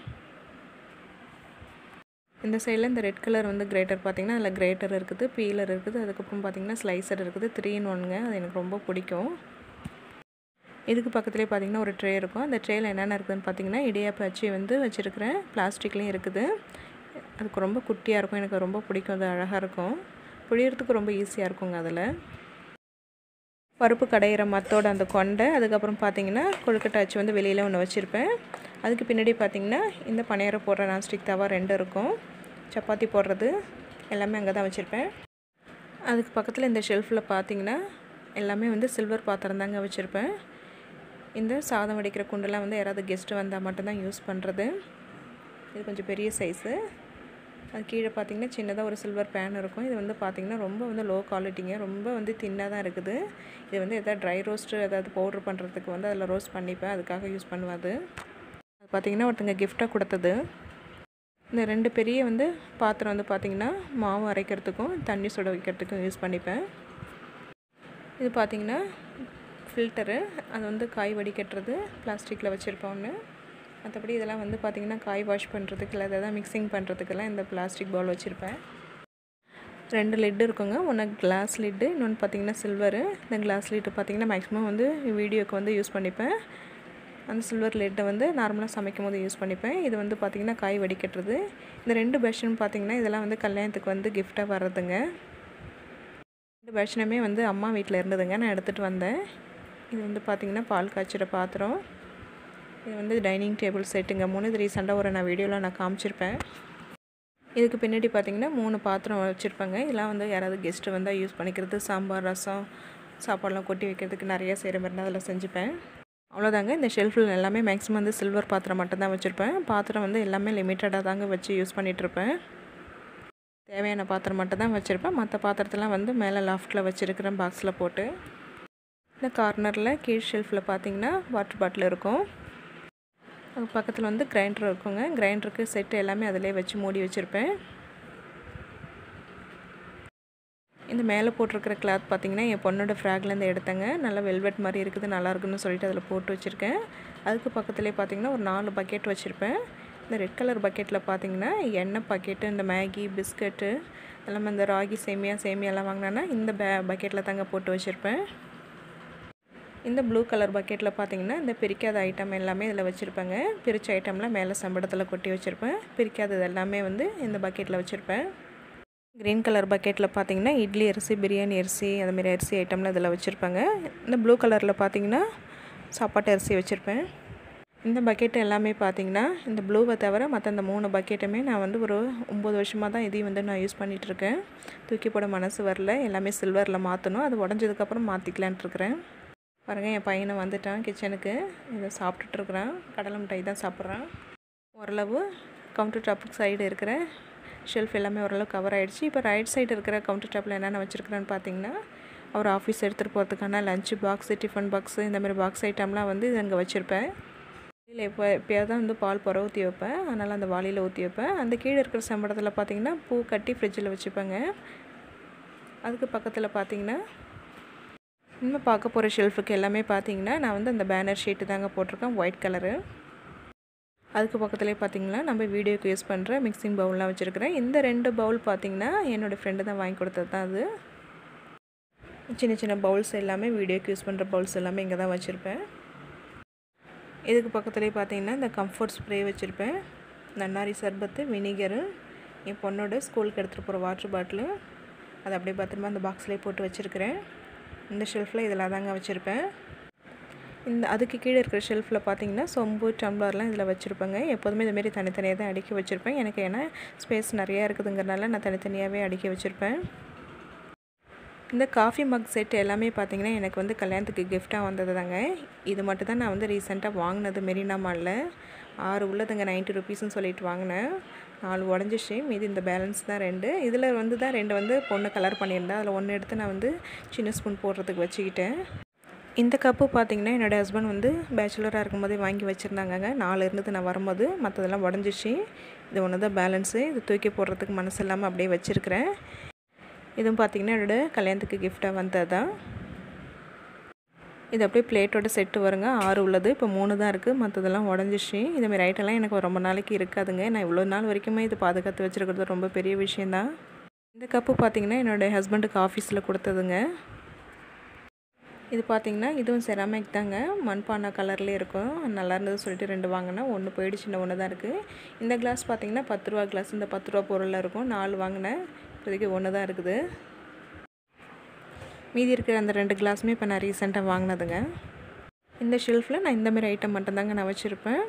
A: இந்த சைடில் இந்த ரெட் கலர் வந்து கிரேட்டர் பார்த்திங்கன்னா அதில் கிரேட்டர் இருக்குது, பீலர் இருக்குது, அதுக்கப்புறம் பார்த்திங்கன்னா ஸ்லைசர் இருக்குது. த்ரீ இன் ஒன்னுங்க. அது எனக்கு ரொம்ப பிடிக்கும். இதுக்கு பக்கத்துலேயே பார்த்திங்கன்னா ஒரு ட்ரே இருக்கும். அந்த ட்ரேயில் என்னென்ன இருக்குதுன்னு பார்த்திங்கன்னா இடியாப்ப அச்சு வந்து வச்சுருக்கிறேன். பிளாஸ்டிக்லேயும் இருக்குது. அதுக்கு ரொம்ப குட்டியாக இருக்கும். எனக்கு ரொம்ப பிடிக்கும். அது அழகாக இருக்கும். புழியறதுக்கு ரொம்ப ஈஸியாக இருக்குங்க. அதில் பருப்பு கடையிற மத்தோட அந்த கொண்டை, அதுக்கப்புறம் பார்த்திங்கன்னா கொழுக்கட்டை அச்சு வந்து வெளியில் ஒன்று வச்சுருப்பேன். அதுக்கு பின்னாடி பார்த்திங்கன்னா இந்த பணியாரம் போடுற நான்ஸ்டிக் தவா ரெண்டு இருக்கும். சப்பாத்தி போடுறது எல்லாமே அங்கே தான் வச்சுருப்பேன். அதுக்கு பக்கத்தில் இந்த ஷெல்ஃபில் பார்த்திங்கன்னா எல்லாமே வந்து சில்வர் பாத்திரம் தாங்க வச்சுருப்பேன். இந்த சாதம் வடிக்கிற குண்டெல்லாம் வந்து யாராவது கெஸ்ட்டு வந்தால் மட்டும்தான் யூஸ் பண்ணுறது. இது கொஞ்சம் பெரிய சைஸு. அது கீழே பார்த்திங்கன்னா சின்னதாக ஒரு சில்வர் பேன் இருக்கும். இது வந்து பார்த்திங்கன்னா ரொம்ப வந்து லோ குவாலிட்டிங்க, ரொம்ப வந்து தின்னாக தான் இருக்குது. இது வந்து எதாவது ட்ரை ரோஸ்ட்டு ஏதாவது பவுட்ரு பண்ணுறதுக்கு வந்து அதில் ரோஸ்ட் பண்ணிப்பேன், அதுக்காக யூஸ் பண்ணுவேன். அது அது பார்த்திங்கன்னா ஒருத்தங்க கிஃப்டாக கொடுத்தது. இந்த ரெண்டு பெரிய வந்து பாத்திரம் வந்து பார்த்திங்கன்னா மாவு அரைக்கிறதுக்கும் தண்ணி சுட வைக்கிறதுக்கும் யூஸ் பண்ணிப்பேன். இது பார்த்திங்கன்னா ஃபில்டரு, அது வந்து காய் வடிகட்டுறது பிளாஸ்டிக்கில் வச்சுருப்பேன் ஒன்று. மற்றபடி இதெல்லாம் வந்து பார்த்திங்கன்னா காய் வாஷ் பண்ணுறதுக்கு இல்லை எதாவது மிக்சிங் பண்ணுறதுக்கெல்லாம் இந்த பிளாஸ்டிக் பவுல் வச்சுருப்பேன். ரெண்டு லிட்டு இருக்குங்க. ஒன்று கிளாஸ் லிட்டு, இன்னொன்று பார்த்திங்கன்னா சில்வரு. இந்த கிளாஸ் லிட்டு பார்த்திங்கன்னா மேக்ஸிமம் வந்து வீடியோக்கு வந்து யூஸ் பண்ணிப்பேன். அந்த சில்வர் லிட்டை வந்து நார்மலாக சமைக்கும் போது யூஸ் பண்ணிப்பேன். இது வந்து பார்த்திங்கன்னா காய் வடிகட்டுறது. இந்த ரெண்டு பேஷன் பார்த்திங்கன்னா இதெல்லாம் வந்து கல்யாணத்துக்கு வந்து கிஃப்டாக வர்றதுங்க. ரெண்டு பேஷனுமே வந்து அம்மா வீட்டில் இருந்ததுங்க, நான் எடுத்துகிட்டு வந்தேன். இது வந்து பார்த்திங்கன்னா பால் காய்ச்சிற பாத்திரம். இது வந்து டைனிங் டேபிள் செட்டுங்க. மூணு இது ரீசெண்டாக ஒரு நான் வீடியோவில் நான் காமிச்சிருப்பேன். இதுக்கு பின்னாடி பார்த்திங்கன்னா மூணு பாத்திரம் வச்சுருப்பாங்க. இதெல்லாம் வந்து யாராவது கெஸ்ட்டு வந்தால் யூஸ் பண்ணிக்கிறது. சாம்பார், ரசம், சாப்பாடெலாம் கொட்டி வைக்கிறதுக்கு நிறையா செய்கிற மாதிரி அதில் செஞ்சுப்பேன். அவ்வளோதாங்க. இந்த ஷெல்ஃபில் எல்லாமே மேக்ஸிமம் வந்து சில்வர் பாத்திரம் மட்டும்தான் வச்சுருப்பேன். பாத்திரம் வந்து எல்லாமே லிமிட்டடாக தாங்க வச்சு யூஸ் பண்ணிகிட்ருப்பேன். தேவையான பாத்திரம் மட்டும் தான் வச்சுருப்பேன். மற்ற பாத்திரத்தெல்லாம் வந்து மேலே லாஃப்ட்டில் வச்சுருக்கிறேன் பாக்ஸில் போட்டு. இந்த கார்னரில் கீழ் ஷெல்ஃபில் பார்த்தீங்கன்னா வாட்டர் பாட்டில் இருக்கும். அது பக்கத்தில் வந்து கிரைண்டர் இருக்குங்க. கிரைண்டருக்கு செட்டு எல்லாமே அதிலே வச்சு மூடி வச்சுருப்பேன். இந்த மேலே போட்டிருக்கிற கிளாத் பார்த்திங்கன்னா என் பொண்ணோட ஃப்ராக்லேருந்து எடுத்தேங்க. நல்லா வெல்வெட் மாதிரி இருக்குது, நல்லா இருக்குன்னு சொல்லிட்டு அதில் போட்டு வச்சுருக்கேன். அதுக்கு பக்கத்துலேயே பார்த்திங்கன்னா ஒரு நாலு பக்கெட் வச்சுருப்பேன். இந்த ரெட் கலர் பக்கெட்டில் பார்த்திங்கன்னா எண்ணெய் பக்கெட்டு, இந்த மேகி பிஸ்கட்டு எல்லாமே இந்த ராகி சேமியா சேமியாலாம் வாங்கினேன்னா இந்த பே பக்கெட்டில் தாங்க போட்டு வச்சுருப்பேன். இந்த ப்ளூ கலர் பக்கெட்டில் பார்த்திங்கன்னா இந்த பிரிக்காத ஐட்டம் எல்லாமே இதில் வச்சுருப்பேங்க. பிரித்த ஐட்டம்லாம் மேலே சம்படத்தில் கொட்டி வச்சுருப்பேன். பிரிக்காதது எல்லாமே வந்து இந்த பக்கெட்டில் வச்சுருப்பேன். க்ரீன் கலர் பக்கெட்டில் பார்த்திங்கன்னா இட்லி அரிசி, பிரியாணி அரிசி, அதுமாரி அரிசி ஐட்டம்லாம் இதில் வச்சுருப்பாங்க. இந்த ப்ளூ கலரில் பார்த்திங்கன்னா சாப்பாட்டு அரிசி வச்சுருப்பேன். இந்த பக்கெட்டு எல்லாமே பார்த்திங்கன்னா இந்த ப்ளூவை தவிர மற்ற இந்த மூணு பக்கெட்டுமே நான் வந்து ஒரு ஒம்பது வருஷமாக தான் இதையும் வந்து நான் யூஸ் பண்ணிகிட்ருக்கேன். தூக்கி போட மனசு வரல, எல்லாமே சில்வரில் மாற்றணும். அது உடஞ்சதுக்கப்புறம் மாற்றிக்கலான்ட்டு இருக்கிறேன். பாருங்கள், என் பையனை வந்துட்டான் கிச்சனுக்கு. இதை சாப்பிட்டுட்ருக்குறான். கடலை மிட்டாய் தான் சாப்பிட்றான். ஓரளவு கவுண்டர் டாப்புக்கு சைடு இருக்கிற ஷெல்ஃப் எல்லாமே ஓரளவு கவர் ஆகிடுச்சு. இப்போ ரைட் சைடு இருக்கிற கவுண்டர் டாப்பில் என்னென்ன வச்சுருக்கிறேன்னு பார்த்தீங்கன்னா அவர் ஆஃபீஸ் எடுத்துகிட்டு போகிறதுக்கான லஞ்சு பாக்ஸு, டிஃபன் பாக்ஸு, இந்தமாதிரி பாக்ஸ் ஐட்டம்லாம் வந்து இது அங்கே வச்சுருப்பேன். இல்லை இப்போ எப்போயாவது தான் வந்து பால் புற ஊற்றி வைப்பேன், அதனால் அந்த வாளியில் ஊற்றி வைப்பேன். அந்த கீழே இருக்கிற சம்படத்தில் பார்த்திங்கன்னா பூ கட்டி ஃப்ரிட்ஜில் வச்சுப்பேங்க. அதுக்கு பக்கத்தில் பார்த்திங்கன்னா இன்னும் பார்க்க போகிற ஷெல்ஃபுக்கு எல்லாமே பார்த்திங்கன்னா நான் வந்து அந்த பேனர் ஷீட்டு தாங்க போட்டிருக்கேன், ஒயிட் கலரு. அதுக்கு பக்கத்துலேயே பார்த்திங்கன்னா நம்ம வீடியோக்கு யூஸ் பண்ணுற மிக்சிங் பவுல்லாம் வச்சுருக்கிறேன். இந்த ரெண்டு பவுல் பார்த்திங்கன்னா என்னோடய ஃப்ரெண்டு தான் வாங்கி கொடுத்தது தான். அது சின்ன சின்ன பவுல்ஸ் எல்லாமே வீடியோக்கு யூஸ் பண்ணுற பவுல்ஸ் எல்லாமே இங்கே தான் வச்சுருப்பேன். இதுக்கு பக்கத்துலேயே பார்த்திங்கன்னா இந்த கம்ஃபர்ட் ஸ்ப்ரே வச்சுருப்பேன், நன்னாரி சர்பத்து, வினிகரு, என் பொண்ணோட ஸ்கூலுக்கு எடுத்துகிட்டு போகிற வாட்டர் பாட்டிலு, அதை அப்படியே பத்திரமா அந்த பாக்ஸ்லேயே போட்டு வச்சுருக்கிறேன். இந்த ஷெல்ஃபில் இதெல்லாம் தாங்க வச்சுருப்பேன். இந்த அதுக்கு கீழே இருக்கிற ஷெல்ஃபில் பார்த்திங்கன்னா சொம்பு, டம்ளர்லாம் இதில் வச்சுருப்பேங்க. எப்போதுமே இதுமாரி தனித்தனியாக தான் அடுக்கி வச்சுருப்பேன். எனக்கு ஏன்னா ஸ்பேஸ் நிறையா இருக்குதுங்கிறனால நான் தனித்தனியாகவே அடுக்கி வச்சுருப்பேன். இந்த காஃபி மக் செட் எல்லாமே பார்த்திங்கன்னா எனக்கு வந்து கல்யாணத்துக்கு கிஃப்டாக வந்தது தாங்க. இது மட்டும் தான் நான் வந்து ரீசெண்டாக வாங்கினது மெரினா மாலில். ஆறு உள்ளதுங்க, நைன்ட்டி ருபீஸ்ன்னு சொல்லிட்டு வாங்கினேன். நாலு உடஞ்சிச்சு, மீதி இந்த பேலன்ஸ் தான் ரெண்டு. இதில் வந்து தான் ரெண்டு வந்து பொண்ணு கலர் பண்ணியிருந்தேன். அதில் ஒன்று எடுத்து நான் வந்து சின்ன ஸ்பூன் போடுறதுக்கு வச்சுக்கிட்டேன். இந்த கப்பு பார்த்திங்கன்னா என்னோடய ஹஸ்பண்ட் வந்து பேச்சுலராக இருக்கும்போதே வாங்கி வச்சுருந்தாங்கங்க. நாலு இருந்தது நான் வரும்போது, மற்றதெல்லாம் உடஞ்சிச்சு. இது ஒன்று தான் பேலன்ஸு. இது தூக்கி போடுறதுக்கு மனசு இல்லாமல் அப்படியே வச்சுருக்கிறேன். இதுவும் பார்த்திங்கன்னா என்னோடய கல்யாணத்துக்கு கிஃப்டாக வந்தது தான். இது அப்படியே பிளேட்டோட செட்டு வருங்க. ஆறு உள்ளது, இப்போ மூணு தான் இருக்குது, மற்றதெல்லாம் உடஞ்சிச்சு. இதுமாரி ஐட்டம்லாம் எனக்கு ரொம்ப நாளைக்கு இருக்காதுங்க. நான் இவ்வளோ நாள் வரைக்குமே இது பாதுகாத்து வச்சுருக்கிறது ரொம்ப பெரிய விஷயந்தான். இந்த கப்பு பார்த்திங்கன்னா என்னோடய ஹஸ்பண்டுக்கு ஆஃபீஸில் கொடுத்ததுங்க. இது பார்த்திங்கன்னா இதுவும் செராமிக் தாங்க, மண்பானை கலர்லேயே இருக்கும். நல்லா இருந்தது சொல்லிட்டு ரெண்டு வாங்கினேன், ஒன்று போயிடுச்சு, இன்னும் ஒன்று தான் இருக்குது. இந்த கிளாஸ் பார்த்திங்கன்னா பத்து ரூபா கிளாஸ், இந்த பத்து ரூபா பொருளில் இருக்கும். நாலு வாங்கினேன், இப்போதைக்கு ஒன்று தான் இருக்குது. மீதி இருக்கிற அந்த ரெண்டு கிளாஸுமே இப்போ நான் ரீசெண்டாக வாங்கினதுங்க. இந்த ஷெல்ஃபில் நான் இந்தமாரி ஐட்டம் மட்டும்தாங்க நான் வச்சுருப்பேன்.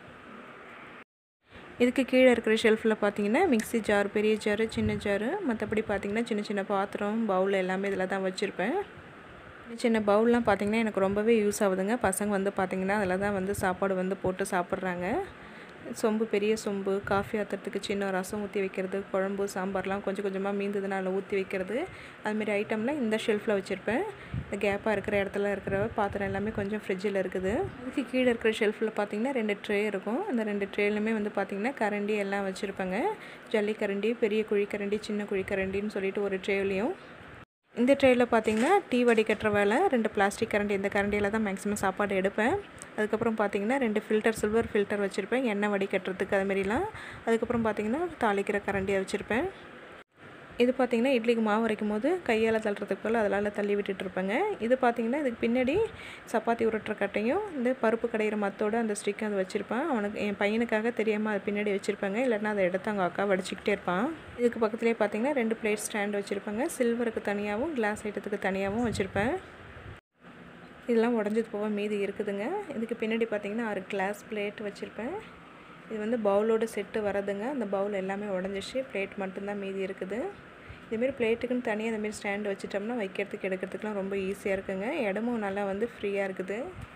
A: இதுக்கு கீழே இருக்கிற ஷெல்ஃபில் பார்த்திங்கன்னா மிக்ஸி ஜார், பெரிய ஜாரு, சின்ன ஜாரு, மற்றபடி பார்த்திங்கன்னா சின்ன சின்ன பாத்திரம், பவுல் எல்லாமே இதில் தான் வச்சுருப்பேன். சின்ன சின்ன பவுல்லாம் பார்த்திங்கன்னா எனக்கு ரொம்பவே யூஸ் ஆகுதுங்க. பசங்க வந்து பார்த்திங்கன்னா அதில் தான் வந்து சாப்பாடு வந்து போட்டு சாப்பிட்றாங்க. சொம்பு, பெரிய சொம்பு, காஃபி ஆற்றுறதுக்கு சின்ன ரசம் ஊற்றி வைக்கிறது, குழம்பு சாம்பார்லாம் கொஞ்சம் கொஞ்சமாக மீந்ததுனால அதில் ஊற்றி வைக்கிறது, அதுமாரி ஐட்டம்லாம் இந்த ஷெல்ஃபில் வச்சுருப்பேன். இந்த கேப்பாக இருக்கிற இடத்துல இருக்கிற பாத்திரம் எல்லாமே கொஞ்சம் ஃப்ரிட்ஜில் இருக்குது. அதுக்கு கீழே இருக்கிற ஷெல்ஃபில் பார்த்திங்கன்னா ரெண்டு ட்ரே இருக்கும். அந்த ரெண்டு ட்ரேலுமே வந்து பார்த்திங்கன்னா கரண்டி எல்லாம் வச்சுருப்பாங்க. ஜல்லி கரண்டி, பெரிய குழிக்கரண்டி, சின்ன குழிக்கரண்டின்னு சொல்லிட்டு ஒரு ட்ரேலையும். இந்த ட்ரேயில் பார்த்திங்கன்னா டீ வடிகட்டுற வேலை, ரெண்டு பிளாஸ்டிக் கரண்டி, இந்த கரண்டியில் தான் மேக்ஸிமம் சாப்பாடு எடுப்பேன். அதுக்கப்புறம் பார்த்திங்கன்னா ரெண்டு ஃபில்டர், சில்வர் ஃபில்டர் வச்சுருப்பேன், எண்ணெய் வடிகட்டுறதுக்கு அதுமாரிலாம். அதுக்கப்புறம் பார்த்திங்கன்னா தாளிக்கிற கரண்டியை வச்சுருப்பேன். இது பார்த்திங்கன்னா இட்லிக்கு மாவு வரைக்கும் போது கையால் தள்ளுறதுக்குள்ள அதனால் தள்ளி விட்டுட்டுருப்பேங்க. இது பார்த்திங்கன்னா இதுக்கு பின்னாடி சப்பாத்தி உருட்டுற கட்டையும் இந்த பருப்பு கடையிற மத்தோடு அந்த ஸ்டிக் அது வச்சுருப்பேன். அவனுக்கு என் பையனுக்காக தெரியாமல் அது பின்னாடி வச்சுருப்பாங்க, இல்லைன்னா அதை எடுத்து அவங்க அக்கா வடிச்சிக்கிட்டே இருப்பான். இதுக்கு பக்கத்துலேயே பார்த்திங்கன்னா ரெண்டு பிளேட் ஸ்டாண்ட் வச்சுருப்பாங்க, சில்வருக்கு தனியாகவும் கிளாஸ் ஐட்டத்துக்கு தனியாகவும் வச்சுருப்பேன். இதெல்லாம் உடஞ்சது போக மீதி இருக்குதுங்க. இதுக்கு பின்னாடி பார்த்திங்கன்னா ஆறு கிளாஸ் பிளேட் வச்சுருப்பேன். இது வந்து பவுலோடு செட்டு வரதுங்க. அந்த பவுல் எல்லாமே உடஞ்சிச்சு, பிளேட் மட்டும்தான் மீதி இருக்குது. இதுமாரி பிளேட்டுக்குன்னு தனியாக இந்தமாரி ஸ்டாண்டு வச்சுட்டோம்னா வைக்கிறதுக்கு எடுக்கிறதுக்குலாம் ரொம்ப ஈஸியாக இருக்குங்க. இடமும் நல்லா வந்து ஃப்ரீயாக இருக்குது.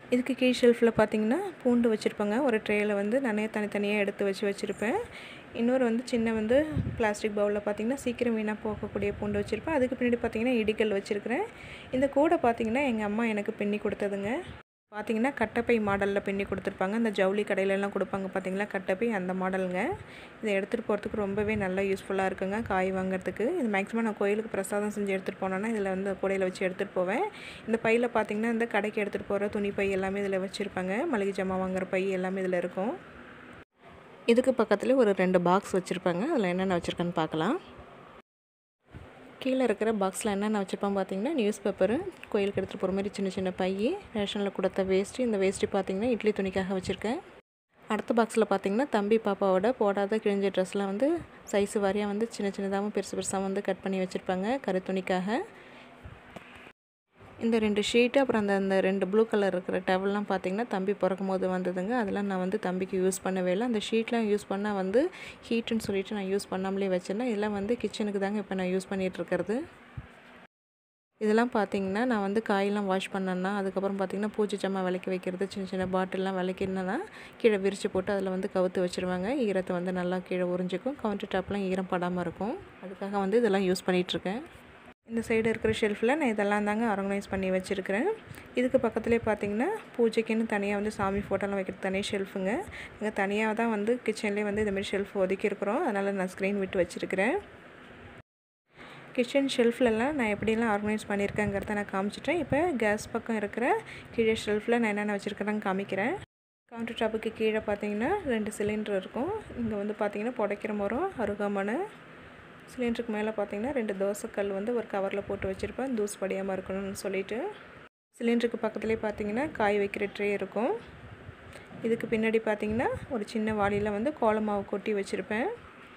A: இதுக்கு கீழ் ஷெல்ஃபில் பார்த்திங்கன்னா பூண்டு வச்சுருப்பாங்க. ஒரு ட்ரேயில் வந்து நானே தனித்தனியாக எடுத்து வச்சு வச்சுருப்பேன். இன்னொரு வந்து சின்ன வந்து பிளாஸ்டிக் பவுலில் பார்த்திங்கன்னா சீக்கிரம் வீணாக போகக்கூடிய பூண்டு வச்சுருப்பேன். அதுக்கு பின்னாடி பார்த்திங்கன்னா இடிக்கல் வச்சுருக்கிறேன். இந்த கூடை பார்த்திங்கன்னா எங்கள் அம்மா எனக்கு பின்னி கொடுத்ததுங்க. பார்த்திங்கன்னா கட்டப்பை மாடலில் பின்னி கொடுத்துருப்பாங்க. அந்த ஜவுளி கடையிலலாம் கொடுப்பாங்க பார்த்திங்களா கட்டப்பை, அந்த மாடலுங்க. இதை எடுத்துகிட்டு போகிறதுக்கு ரொம்பவே நல்லா யூஸ்ஃபுல்லாக இருக்குங்க காய் வாங்குறதுக்கு. இது மேக்ஸிமம் நான் கோயிலுக்கு பிரசாதம் செஞ்சு எடுத்துகிட்டு போனேன்னா இதில் வந்து கூடையில் வச்சு எடுத்துகிட்டு போவேன். இந்த பையில் பார்த்திங்கன்னா இந்த கடைக்கு எடுத்துகிட்டு போகிற துணி பை எல்லாமே இதில் வச்சுருப்பாங்க. மளிகை ஜாமான் வாங்குகிற பை எல்லாமே இதில் இருக்கும். இதுக்கு பக்கத்தில் ஒரு ரெண்டு பாக்ஸ் வச்சுருப்பாங்க. அதில் என்னென்ன வச்சுருக்கேன்னு பார்க்கலாம். கீழே இருக்கிற பாக்ஸில் என்னென்ன வச்சுருப்பேன் பார்த்திங்கன்னா நியூஸ் பேப்பரு, கோயிலுக்கு எடுத்துகிட்டு போகிற மாதிரி சின்ன சின்ன பை, ரேஷனில் கொடுத்த வேஸ்ட்டு. இந்த வேஸ்ட்டு பார்த்திங்கன்னா இட்லி துணிக்காக வச்சுருக்கேன். அடுத்த பாக்ஸில் பார்த்திங்கன்னா தம்பி பாப்பாவோட போடாத கிழிஞ்ச ட்ரெஸ்லாம் வந்து சைஸு வாரியாக வந்து சின்ன சின்னதாகவும் பெருசு பெருசாக வந்து கட் பண்ணி வச்சுருப்பாங்க கரு துணிக்காக. இந்த ரெண்டு ஷீட்டு அப்புறம் அந்த அந்த ரெண்டு ப்ளூ கலர் இருக்கிற டவல்லாம் பார்த்திங்கன்னா தம்பி பிறக்கும் போது வந்ததுங்க. அதெல்லாம் நான் வந்து தம்பிக்கு யூஸ் பண்ணவே இல்லை. அந்த ஷீட்லாம் யூஸ் பண்ணால் வந்து ஹீட்டுன்னு சொல்லிவிட்டு நான் யூஸ் பண்ணாமலே வச்சுருந்தேன். இதெல்லாம் வந்து கிச்சனுக்கு தாங்க இப்போ நான் யூஸ் பண்ணிகிட்ருக்கிறது. இதெல்லாம் பார்த்திங்கன்னா நான் வந்து காயெல்லாம் வாஷ் பண்ணேன்னா அதுக்கப்புறம் பார்த்திங்கன்னா பூஜை ஜாமான் விளக்கி வைக்கிறது, சின்ன சின்ன பாட்டில்லாம் விளக்கினா கீழே விரித்து போட்டு அதில் வந்து கவுத்து வச்சுருவாங்க. ஈரத்தை வந்து நல்லா கீழே உறிஞ்சிக்கும். கவுண்டர் டாப்லாம் ஈரம் படாமல் இருக்கும். அதுக்காக வந்து இதெல்லாம் யூஸ் பண்ணிகிட்ருக்கேன். இந்த சைடு இருக்கிற ஷெல்ஃபில் நான் இதெல்லாம் தாங்க ஆர்கனைஸ் பண்ணி வச்சுருக்கிறேன். இதுக்கு பக்கத்துலேயே பார்த்திங்கன்னா பூஜைக்குன்னு தனியாக வந்து சாமி ஃபோட்டோலாம் வைக்கிறது தனியாக ஷெல்ஃபுங்க. இங்கே தனியாக தான் வந்து கிச்சன்லேயே வந்து இந்தமாதிரி ஷெல்ஃப் ஒதுக்கியிருக்கிறோம். அதனால் நான் ஸ்க்ரீன் விட்டு வச்சுருக்கிறேன். கிச்சன் ஷெல்ஃப்லலாம் நான் எப்படிலாம் ஆர்கனைஸ் பண்ணியிருக்கேங்கிறத நான் காமிச்சிட்டேன். இப்போ கேஸ் பக்கம் இருக்கிற கீழே ஷெல்ஃபில் நான் என்னென்ன வச்சுருக்கிறேன்னு காமிக்கிறேன். கவுண்டர் டாப்புக்கு கீழே பார்த்திங்கன்னா ரெண்டு சிலிண்டர் இருக்கும். இங்கே வந்து பார்த்திங்கன்னா புடைக்கிற மரம், அருகாமனை. சிலிண்டருக்கு மேலே பார்த்திங்கன்னா ரெண்டு தோசைக்கல் வந்து ஒரு கவரில் போட்டு வச்சுருப்பேன், தூசு படியாமல் இருக்கணும்னு சொல்லிவிட்டு. சிலிண்டருக்கு பக்கத்துலேயே பார்த்திங்கன்னா காய் வைக்கிற ட்ரே இருக்கும். இதுக்கு பின்னாடி பார்த்திங்கன்னா ஒரு சின்ன வாளியில் வந்து கோலமாவு கொட்டி வச்சுருப்பேன்.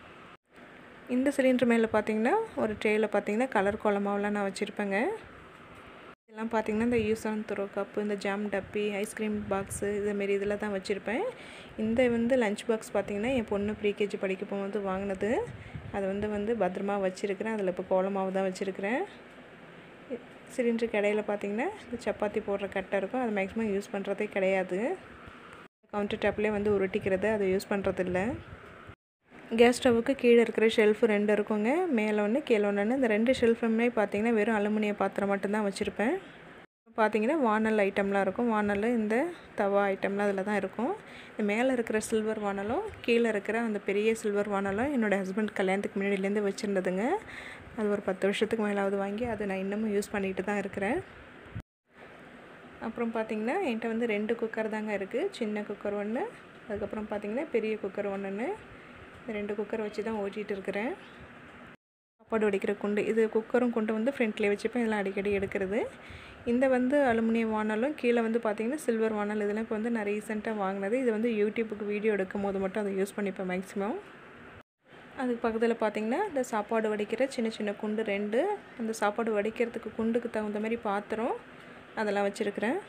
A: இந்த சிலிண்டர் மேலே பார்த்திங்கன்னா ஒரு ட்ரேயில் பார்த்திங்கன்னா கலர் கோலமாவெலாம் நான் வச்சுருப்பேங்க. இதெல்லாம் பார்த்திங்கன்னா இந்த யூஸ் அண்ட் த்ரோ கப்பு, இந்த ஜாம் டப்பி, ஐஸ்கிரீம் பாக்ஸு இதுமாரி இதில் தான் வச்சுருப்பேன். இந்த வந்து லஞ்ச் பாக்ஸ் பார்த்திங்கன்னா என் பொண்ணு ப்ரீகேஜி படிக்க போகும்போது வாங்கினது. அதை வந்து வந்து பத்திரமா வச்சுருக்கிறேன். அதில் இப்போ கோலமாவு தான் வச்சுருக்கிறேன். சிலிண்டருக்கு இடையில பார்த்திங்கன்னா இந்த சப்பாத்தி போடுற கட்டை இருக்கும். அது மேக்ஸிமம் யூஸ் பண்ணுறதே கிடையாது. கவுண்டர் டாப்லேயே வந்து உருட்டிக்கிறது, அதை யூஸ் பண்ணுறதில்ல. கேஸ் ஸ்டவ்வுக்கு கீழே இருக்கிற ஷெல்ஃபு ரெண்டு இருக்குங்க. மேலே ஒன்று கீழே ஒன்று. இந்த ரெண்டு ஷெல்ஃபுமே பார்த்திங்கன்னா வெறும் அலுமினிய பாத்திரம் மட்டும்தான் வச்சுருப்பேன். பார்த்திங்கன்னா வானல் ஐட்டம்லாம் இருக்கும். வானல் இந்த தவா ஐட்டம்லாம் அதில் தான் இருக்கும். இந்த மேலே இருக்கிற சில்வர் வானலும் கீழே இருக்கிற அந்த பெரிய சில்வர் வானலும் என்னோடய ஹஸ்பண்ட் கல்யாணத்துக்கு முன்னாடியிலேருந்து வச்சுருந்ததுங்க. அது ஒரு பத்து வருஷத்துக்கு மேலாவது வாங்கி அதை நான் இன்னமும் யூஸ் பண்ணிகிட்டு தான் இருக்கிறேன். அப்புறம் பார்த்திங்கன்னா என்கிட்ட வந்து ரெண்டு குக்கர் தாங்க இருக்குது. சின்ன குக்கர் ஒன்று, அதுக்கப்புறம் பார்த்திங்கன்னா பெரிய குக்கர் ஒன்றுன்னு ரெண்டு குக்கர் வச்சு தான் ஓட்டிகிட்டு இருக்கிறேன். சாப்பாடு வடிக்கிற குண்டு, இது குக்கரும் குண்டு வந்து ஃப்ரண்ட்லேயே வச்சுப்பேன். இதெல்லாம் அடிக்கடி எடுக்கிறது. இந்த வந்து அலுமினியம் வானலும் கீழே வந்து பார்த்திங்கன்னா சில்வர் வானல். இதெல்லாம் இப்போ வந்து நான் ரீசெண்டாக வாங்கினது. இது வந்து யூடியூப்புக்கு வீடியோ எடுக்கும் போது மட்டும் அதை யூஸ் பண்ணிப்பேன் மேக்ஸிமம். அதுக்கு பக்கத்தில் பார்த்திங்கன்னா இந்த சாப்பாடு வடிக்கிற சின்ன சின்ன குண்டு ரெண்டு, அந்த சாப்பாடு வடிக்கிறதுக்கு குண்டுக்கு தகுந்த மாதிரி பாத்திரம் அதெல்லாம் வச்சுருக்கிறேன்.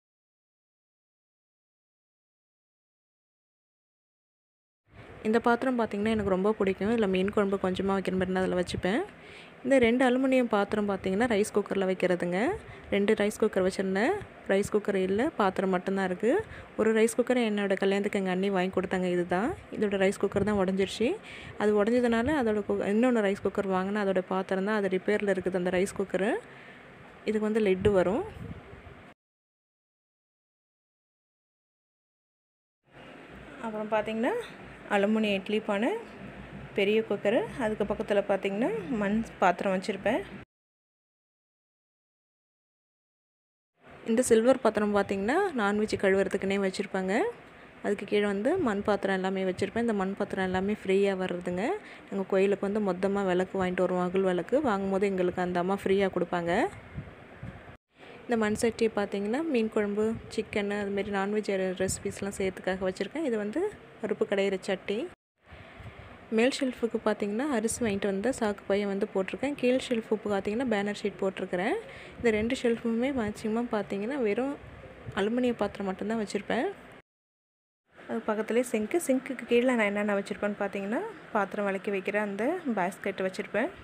A: இந்த பாத்திரம் பார்த்திங்கன்னா எனக்கு ரொம்ப பிடிக்கும். இதில் மீன் குழம்பு கொஞ்சமாக வைக்கிற மாதிரி அதில் வச்சுப்பேன். இந்த ரெண்டு அலுமினியம் பாத்திரம் பார்த்திங்கன்னா ரைஸ் குக்கரில் வைக்கிறதுங்க. ரெண்டு ரைஸ் குக்கர் வச்சுருந்தேன். ரைஸ் குக்கர் இல்லை, பாத்திரம் மட்டும்தான் இருக்குது. ஒரு ரைஸ் குக்கர் என்னோடய கல்யாணத்துக்கு எங்கள் அண்ணி வாங்கி கொடுத்தாங்க. இது தான் இதோட ரைஸ் குக்கர் தான் உடஞ்சிருச்சு. அது உடஞ்சதுனால அதோட கு இன்னொன்று ரைஸ் குக்கர் வாங்கினா அதோட பாத்திரம் தான் அது ரிப்பேரில் இருக்குது. அந்த ரைஸ் குக்கரு இதுக்கு வந்து லெட்டு வரும். அப்புறம் பார்த்திங்கன்னா அலுமினியம் இட்லி பானை, பெரிய குக்கரு, அதுக்கு பக்கத்தில் பார்த்திங்கன்னா மண் பாத்திரம் வச்சுருப்பேன். இந்த சில்வர் பாத்திரம் பார்த்திங்கன்னா நான்வெஜ் கழுவுறதுக்குன்னே வச்சுருப்பாங்க. அதுக்கு கீழே வந்து மண் பாத்திரம் எல்லாமே வச்சுருப்பேன். இந்த மண் பாத்திரம் எல்லாமே ஃப்ரீயாக வர்றதுங்க. எங்கள் கோயிலுக்கு வந்து மொத்தமாக விளக்கு வாங்கிட்டு வருவோம். அகல் விளக்கு வாங்கும்போது எங்களுக்கு அந்த அம்மா ஃப்ரீயாக கொடுப்பாங்க. இந்த மண் சட்டி பார்த்திங்கன்னா மீன் குழம்பு, சிக்கனு அதுமாரி நான்வெஜ் ரெசிபீஸ்லாம் செய்யறதுக்காக வச்சுருக்கேன். இது வந்து பருப்பு கடையிற சட்டி. மேல் ஷெல்ஃபுக்கு பார்த்திங்கன்னா அரிசி வாங்கிட்டு வந்த சாக்கு பையன் வந்து போட்டிருக்கேன். கீழ் ஷெல்ஃபுக்கு பார்த்திங்கன்னா பேனர் ஷீட் போட்டிருக்கிறேன். இந்த ரெண்டு ஷெல்ஃபுமே மேக்ஸிமம் பார்த்திங்கன்னா வெறும் அலுமினிய பாத்திரம் மட்டும்தான் வச்சுருப்பேன். அது பக்கத்துலேயே சிங்க்கு. சிங்க்குக்கு கீழே நான் என்னென்ன வச்சுருப்பேன்னு பார்த்திங்கன்னா பாத்திரம் விளக்கி வைக்கிற அந்த பேஸ்கெட் வச்சுருப்பேன்.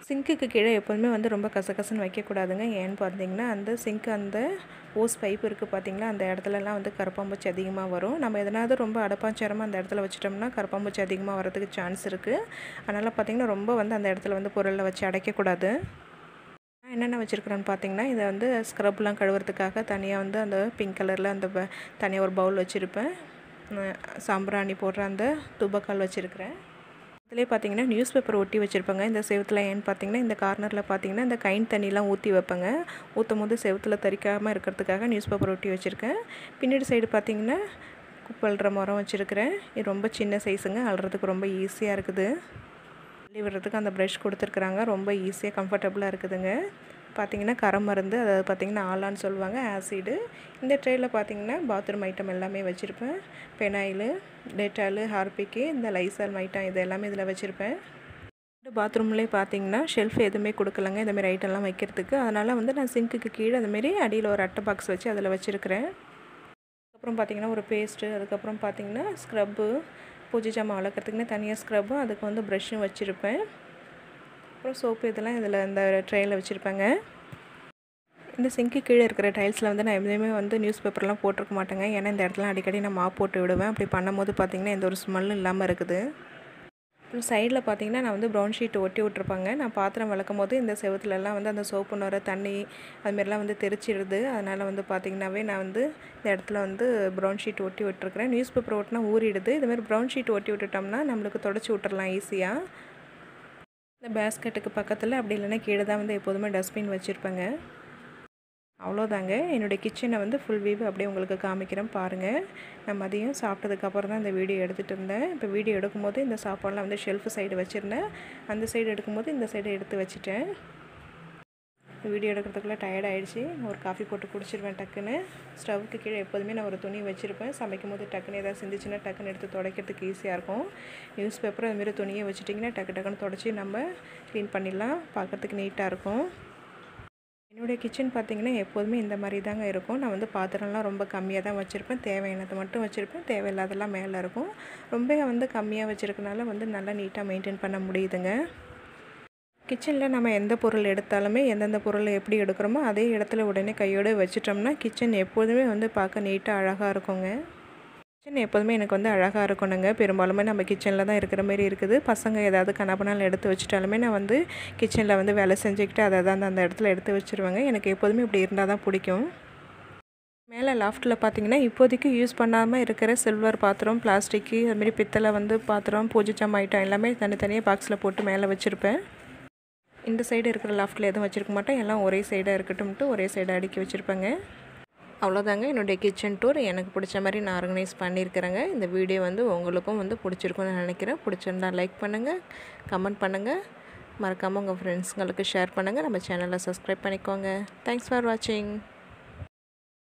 A: சிங்க்குக்கு கீழே எப்போதுமே வந்து ரொம்ப கசகசன்னு வைக்கக்கூடாதுங்க. ஏன்னு பார்த்தீங்கன்னா அந்த சிங்க் அந்த ஓஸ் பைப் இருக்குது பார்த்தீங்களா, அந்த இடத்துலலாம் வந்து கரப்பான்பூச்சி அதிகமாக வரும். நம்ம எதனாவது ரொம்ப அடப்பாஞ்சரமாக அந்த இடத்துல வச்சிட்டோம்னா கரப்பான்பூச்சி அதிகமாக வரதுக்கு சான்ஸ் இருக்குது. அதனால் பார்த்திங்கன்னா ரொம்ப வந்து அந்த இடத்துல வந்து பொருளை வச்சு அடைக்கக்கூடாது. நான் என்னென்ன வச்சுருக்கிறேன்னு பார்த்தீங்கன்னா, இதை வந்து ஸ்க்ரப்லாம் கழுவுறதுக்காக தனியாக வந்து அந்த பிங்க் கலரில் அந்த தனியாக ஒரு பவுல் வச்சுருப்பேன். சாம்பிராணி போடுற அந்த தூபக்கால் வச்சுருக்கிறேன். இதிலே பார்த்தீங்கன்னா நியூஸ் பேப்பர் ஒட்டி வச்சுருப்பேங்க. இந்த செவுத்தில் ஏன்னு பார்த்தீங்கன்னா இந்த கார்னரில் பார்த்தீங்கன்னா இந்த கைன் தண்ணிலாம் ஊற்றி வைப்பேங்க. ஊற்றும் போது செவுத்தில் தரிக்காமல் இருக்கிறதுக்காக நியூஸ் பேப்பர் ஒட்டி வச்சுருக்கேன். பின்னாடி சைடு பார்த்தீங்கன்னா குப்பை அள்ளுற மரம் வச்சுருக்கிறேன். இது ரொம்ப சின்ன சைஸுங்க, அள்ளுறதுக்கு ரொம்ப ஈஸியாக இருக்குது. அள்ளி விடுறதுக்கு அந்த ப்ரஷ் கொடுத்துருக்குறாங்க, ரொம்ப ஈஸியாக கம்ஃபர்டபுளாக இருக்குதுங்க. பார்த்திங்கன்னா கரை மருந்து, அதாவது பார்த்திங்கன்னா ஆலான்னு சொல்லுவாங்க, ஆசிடு. இந்த ட்ரேயில் பார்த்திங்கன்னா பாத்ரூம் ஐட்டம் எல்லாமே வச்சுருப்பேன். பெனாயிலு, டெட்டாலு, ஹார்பிக்கு, இந்த லைசால் ஐட்டம் இது எல்லாமே இதில் வச்சுருப்பேன். பாத்ரூம்லேயே பார்த்திங்கன்னா ஷெல்ஃப் எதுவுமே கொடுக்கலங்க இந்தமாரி ஐட்டம்லாம் வைக்கிறதுக்கு. அதனால் வந்து நான் சிங்க்குக்கு கீழே அதுமாரி அடியில் ஒரு அட்டை பாக்ஸ் வச்சு அதில் வச்சுருக்கிறேன். அதுக்கப்புறம் பார்த்திங்கன்னா ஒரு பேஸ்ட்டு, அதுக்கப்புறம் பார்த்திங்கன்னா ஸ்க்ரப்பு, பூஜை ஜாமான் வளர்க்குறதுக்குன்னு தனியாக ஸ்க்ரப்பும், அதுக்கு வந்து ப்ரஷ்ஷும் வச்சுருப்பேன். அப்புறம் சோப்பு இதெல்லாம் இதில் இந்த ட்ரேயில் வச்சுருப்பேங்க. இந்த சிங்க்கு கீழே இருக்கிற டைல்ஸில் வந்து நான் எதுவுமே வந்து நியூஸ் பேப்பர்லாம் போட்டிருக்க மாட்டேங்க. ஏன்னா இந்த இடத்துல அடிக்கடி நான் மாப் போட்டு விடுவேன். அப்படி பண்ணும்போது பார்த்திங்கன்னா எந்த ஒரு ஸ்மெல்லும் இல்லாமல் இருக்குது. அப்புறம் சைடில் பார்த்திங்கன்னா நான் வந்து ப்ரௌன் ஷீட் ஒட்டி விட்ருப்பாங்க. நான் பாத்திரம் விளக்கும் போது இந்த செவத்துலலாம் வந்து அந்த சோப்பு நுர தண்ணி அதுமாரிலாம் வந்து தெரிச்சிடுது. அதனால் வந்து பார்த்திங்கனாவே நான் வந்து இந்த இடத்துல வந்து ப்ரௌன் ஷீட் ஒட்டி விட்டுருக்குறேன். News paper ஒட்டினா ஊறிடுது. இதுமாரி ப்ரௌன் ஷீட் ஒட்டி விட்டுட்டோம்னா நம்மளுக்கு தொடச்சி விட்டுறலாம் ஈஸியாக. இந்த பேஸ்கெட்டுக்கு பக்கத்தில் அப்படி இல்லைன்னா கீழே தான் வந்து எப்போதுமே டஸ்ட்பின் வச்சுருப்பேங்க. அவ்வளோதாங்க, என்னுடைய கிச்சனை வந்து ஃபுல் வியூ அப்படியே உங்களுக்கு காமிக்கிறேன் பாருங்கள். நான் மதியம் சாப்பிட்டதுக்கப்புறம் தான் இந்த வீடியோ எடுத்துகிட்டு இருந்தேன். இப்போ வீடியோ எடுக்கும்போது இந்த சாப்பாடெலாம் வந்து ஷெல்ஃபு சைடு வச்சுருந்தேன். அந்த சைடு எடுக்கும்போது இந்த சைடு எடுத்து வச்சுட்டேன். வீடியோ எடுக்கிறதுக்குள்ளே டயர்ட் ஆகிடுச்சு. ஒரு காஃபி போட்டு குடிச்சிருவேன் டக்குன்னு. ஸ்டவ்வுக்கு கீழே எப்போதுமே நான் ஒரு துணி வச்சுருப்பேன். சமைக்கும் போது டக்குன்னு ஏதாவது சிந்திச்சுன்னா டக்குன்னு எடுத்து துடைக்கிறதுக்கு ஈஸியாக இருக்கும். நியூஸ் பேப்பர் அதுமாரி துணியை வச்சுட்டிங்கன்னா டக்கு டக்குன்னு துடைச்சி நம்ம க்ளீன் பண்ணிடலாம். பார்க்குறதுக்கு நீட்டாக இருக்கும். என்னுடைய கிச்சன் பார்த்திங்கன்னா எப்போதுமே இந்த மாதிரி தாங்க இருக்கும். நான் வந்து பாத்திரம்லாம் ரொம்ப கம்மியாக தான் வச்சுருப்பேன். தேவையானதை மட்டும் வச்சுருப்பேன், தேவையில்லாதெல்லாம் மேலே இருக்கும். ரொம்ப வந்து கம்மியாக வச்சுருக்கனால வந்து நல்லா நீட்டாக மெயின்டைன் பண்ண முடியுதுங்க. கிச்சனில் நம்ம எந்த பொருள் எடுத்தாலுமே எந்தெந்த பொருளை எப்படி எடுக்கிறோமோ அதே இடத்துல உடனே கையோடு வச்சிட்டோம்னா கிச்சன் எப்போதுமே வந்து பார்க்க நீட்டாக அழகாக இருக்குங்க. கிச்சன் எப்போதுமே எனக்கு வந்து அழகாக இருக்கணுங்க. பெரும்பாலுமே நம்ம கிச்சனில் தான் இருக்கிற மாரி இருக்குது. பசங்க ஏதாவது கனப்பனால் எடுத்து வச்சுட்டாலுமே நான் வந்து கிச்சனில் வந்து வேலை செஞ்சுக்கிட்டு அதை தான் அந்த இடத்துல எடுத்து வச்சுருவேங்க. எனக்கு எப்போதுமே இப்படி இருந்தால் தான் பிடிக்கும். மேலே லாஃப்ட்டில் பார்த்திங்கன்னா இப்போதைக்கு யூஸ் பண்ணாமல் இருக்கிற சில்வர் பாத்திரம், பிளாஸ்டிக்கு, அதுமாரி பித்தளை வந்து பாத்திரம், பூஜை ஜாமான் ஐட்டம் எல்லாமே தனித்தனியாக பாக்ஸில் போட்டு மேலே வச்சுருப்பேன். இந்த சைடு இருக்கிற லாஃப்ட்டில் எதுவும் வச்சுருக்க மாட்டேன். எல்லாம் ஒரே சைடாக இருக்கட்டும்ட்டு ஒரே சைடாக அடுக்கி வச்சுருப்பேங்க. அவ்வளோதாங்க என்னுடைய கிச்சன் டூர். எனக்கு பிடிச்ச மாதிரி நான் ஆர்கனைஸ் பண்ணியிருக்கிறேங்க. இந்த வீடியோ வந்து உங்களுக்கும் வந்து பிடிச்சிருக்குன்னு நினைக்கிறேன். பிடிச்சிருந்தா லைக் பண்ணுங்கள், கமெண்ட் பண்ணுங்கள், மறக்காமல் உங்கள் ஃப்ரெண்ட்ஸுங்களுக்கு ஷேர் பண்ணுங்கள். நம்ம சேனலை சப்ஸ்கிரைப் பண்ணிக்கோங்க. தேங்க்ஸ் ஃபார் வாட்சிங்.